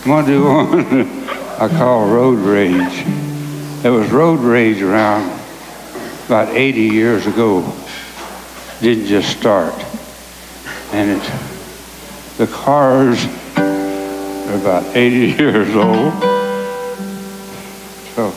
I'm going to do one I call road rage. There was road rage around about 80 years ago. Didn't just start. And the cars are about 80 years old. So.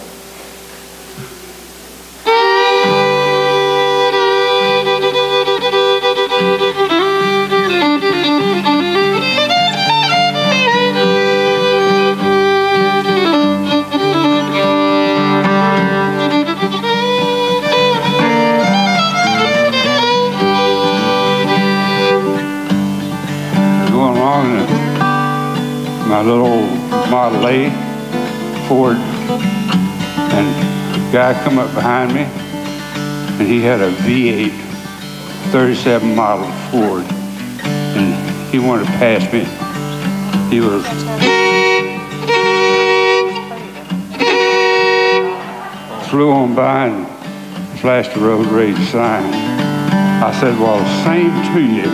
My little old Model A Ford, and a guy come up behind me, and he had a V8 37 model Ford, and he wanted to pass me. He was flew on by and flashed the road rage sign. I said, well, same to you.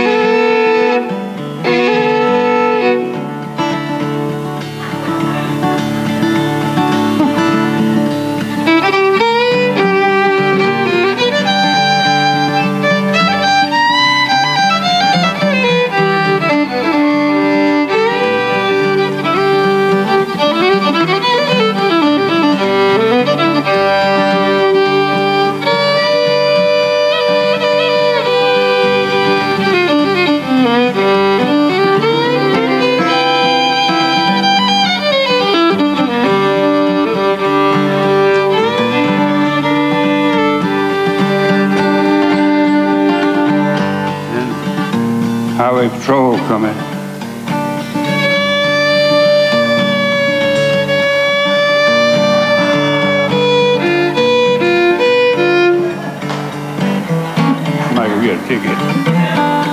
Highway Patrol come in. Somebody go get a ticket.